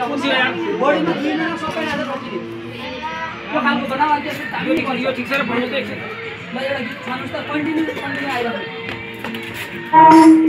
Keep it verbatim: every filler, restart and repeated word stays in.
बडीमा दुई महिना सबै आज रोकिदियो त्यो खालको बनाऊ अनि त्यसको तामी पनि यो ठीक छ र भन्नु त एकछिन ल एउटा गीत छान्नुस् त कन्टिन्यू कन्टिन्यू आइरहेको